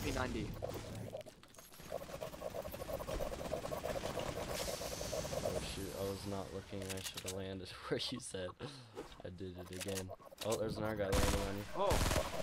P90. Oh shoot, I was not looking. I should have landed where you said. I did it again. Oh, there's another guy landing on you. Oh.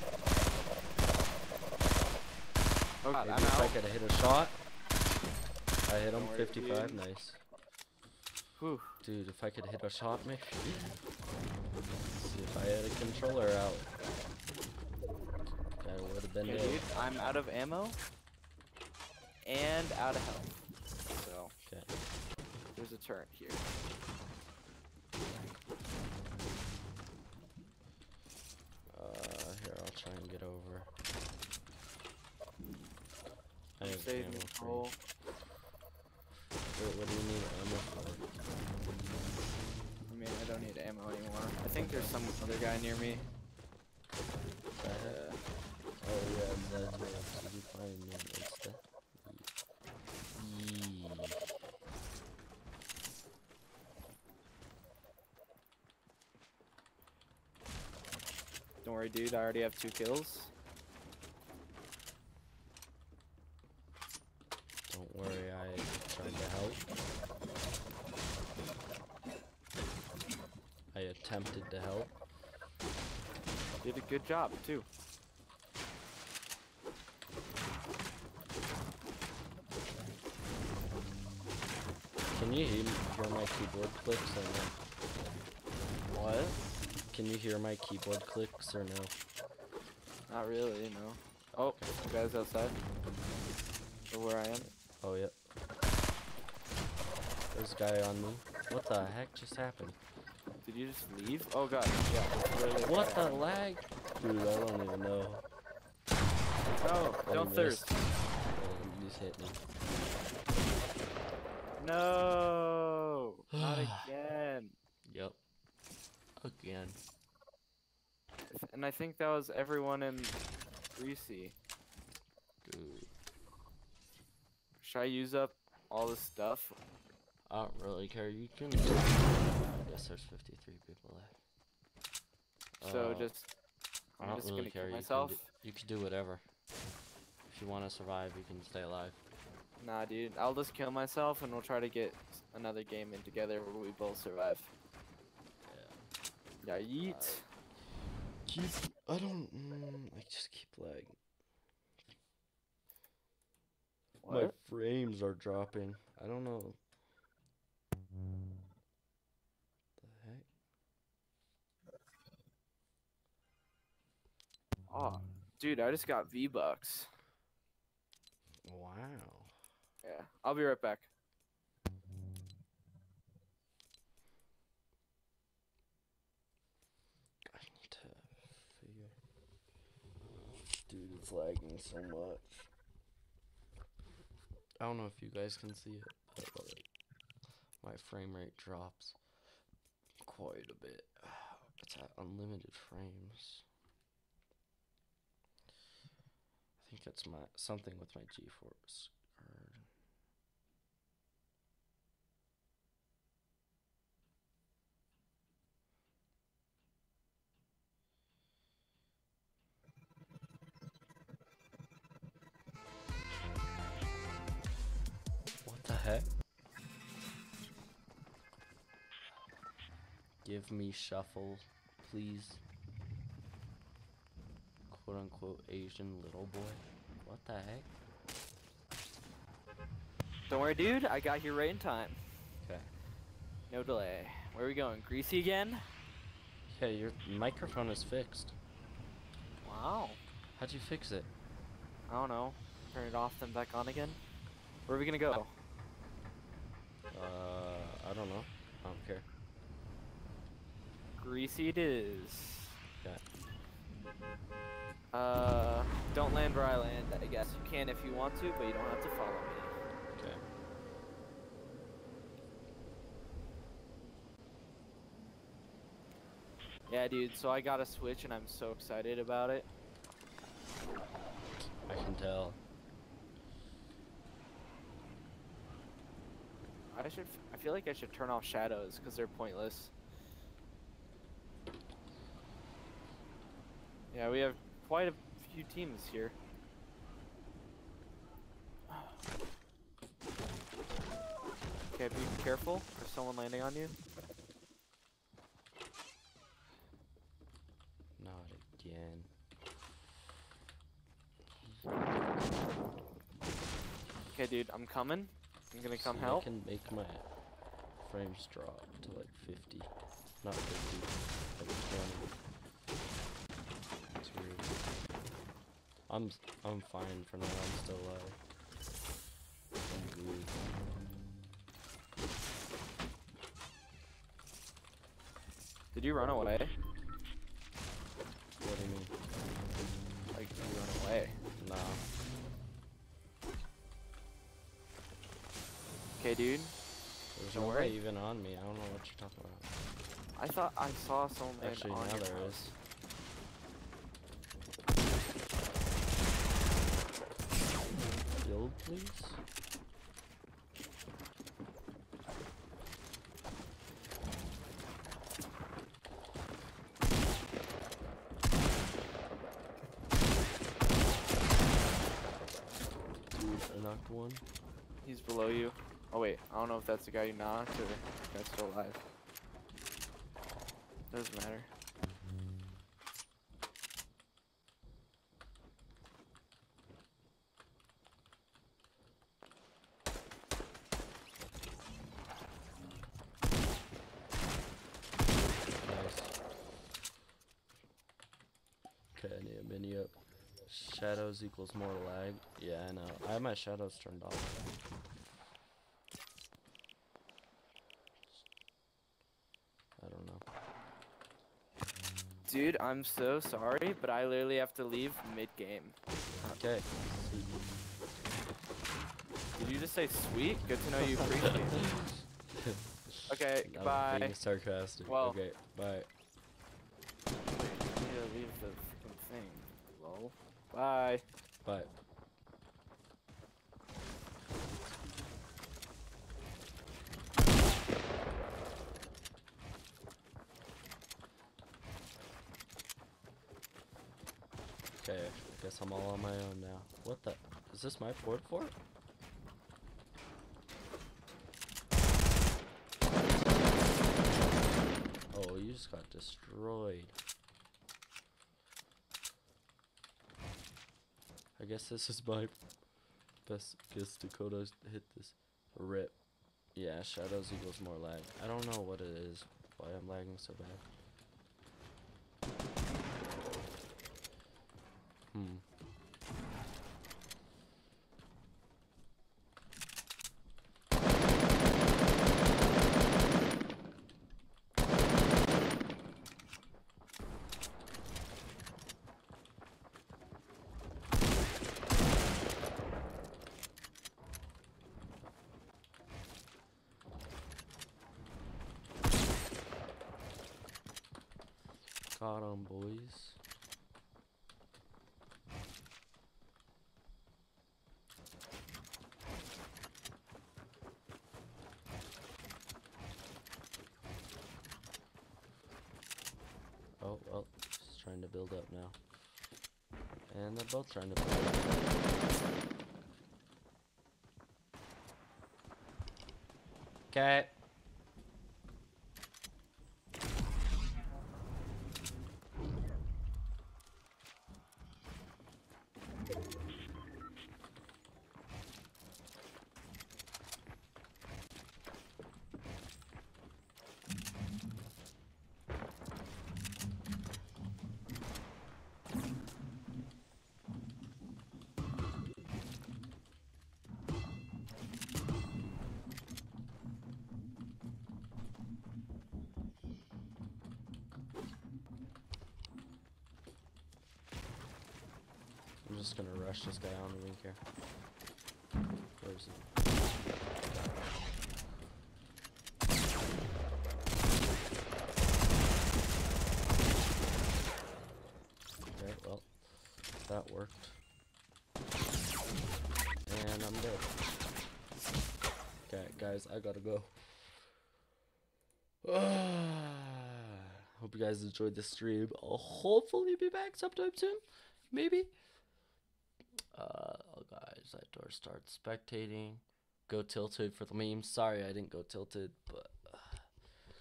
Oh god, Maybe I'm if out. I could have hit a shot. I hit him, Don't worry, 55, dude. nice. Whew. Dude, if I could hit a shot, maybe. See if I had a controller out. That would have been Okay, dead. dude, I'm out of ammo and out of health. So, Okay. there's a turret here. Here, I'll try and get over. I have Save ammo me. for you. Oh, Wait, what do you need ammo for? I mean, I don't need ammo anymore. I think there's some other guy near me. Oh yeah, that's what you find me. It's the... Yee. Don't worry, dude. I already have 2 kills. Don't worry, I tried to help. I attempted to help. Did a good job too. Can you hear my keyboard clicks or no? What? Can you hear my keyboard clicks or no? Not really, no. Oh, the guy's outside. Or where I am. Oh, yep. There's a guy on me. What the heck just happened? Did you just leave? Oh god, yeah. That's really What the lag? Dude, I don't even know. No, Oh, don't you thirst. missed. Oh, you just hit me. No! Not again. Yep. Again. And I think that was everyone in Greasy. Dude. Should I use up all the stuff? I don't really care. You can. I guess there's 53 people left. So just, I I'm don't just really gonna care. kill myself. You can do whatever. If you want to survive, you can stay alive. Nah, dude. I'll just kill myself and we'll try to get another game in together where we both survive. Yeah. Yeah, yeet. I don't. I just keep lagging. My What? frames are dropping. I don't know. The heck? Oh, dude, I just got V-Bucks. Wow. Yeah, I'll be right back. I need to figure. Dude, it's lagging so much. I don't know if you guys can see it, but like, my frame rate drops quite a bit. It's at unlimited frames. I think it's something with my GeForce card. What the heck? Give me shuffle, please. Quote unquote Asian little boy. What the heck? Don't worry, dude. I got here right in time. Okay. No delay. Where are we going? Greasy again? Okay, your microphone is fixed. Wow. How'd you fix it? I don't know. Turn it off, then back on again. Where are we gonna go? I don't know. I don't care. Greasy it is. Okay. Don't land where I land, I guess. You can if you want to, but you don't have to follow me. Okay. Yeah, dude, so I got a Switch and I'm so excited about it. I can tell. I feel like I should turn off shadows because they're pointless. Yeah, we have quite a few teams here. Okay, be careful. There's someone landing on you. Not again. Okay, dude, I'm coming. I'm gonna come See, help. I can make my frames drop to like 50. Not 50, like 20. It's weird. I'm fine for now. I'm still alive. I'm good. Did you run away? What do you mean? Like, did you run away? Nah. Okay, dude. There's Don't nobody worry. even on me. I don't know what you're talking about. I thought I saw someone land Actually, on now your there house. is. Build, please? Dude, I knocked one. He's below you. Oh wait, I don't know if that's the guy you knocked or if the guy's still alive. Doesn't matter. Nice. Okay, I need a mini up. Shadows equals more lag. Yeah, I know. I have my shadows turned off. I don't know. Dude, I'm so sorry, but I literally have to leave mid-game. Okay. Did you just say sweet? Good to know you appreciate it. Okay, I'm goodbye. being sarcastic. Well- Okay, bye. Wait, I need to leave the freaking thing. Lol. Bye. Bye. Okay, I guess I'm all on my own now. What the? Is this my port fort? Oh, you just got destroyed. I guess this is my best guess. Dakota hit this. Rip. Yeah, shadows equals more lag. I don't know what it is. Why I'm lagging so bad. Got 'em, boys. Oh, well, just trying to build up now. And they're both trying to build up. Okay. I'm just gonna rush this guy on the link here. Where is he? Okay, well, that worked. And I'm dead. Okay, guys, I gotta go. Hope you guys enjoyed the stream. I'll hopefully be back sometime soon. Maybe. Guys, that door starts spectating. Go tilted for the memes. Sorry, I didn't go tilted, but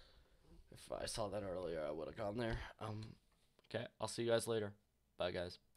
if I saw that earlier, I would have gone there. Okay, I'll see you guys later. Bye, guys.